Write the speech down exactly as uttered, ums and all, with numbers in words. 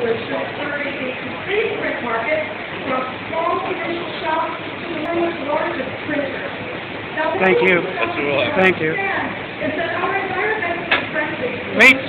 solution, serving a complete print market from small commercial shops to the world's largest printers. Now, Thank you. That's Thank you. Is that our environmental friendly. Wait.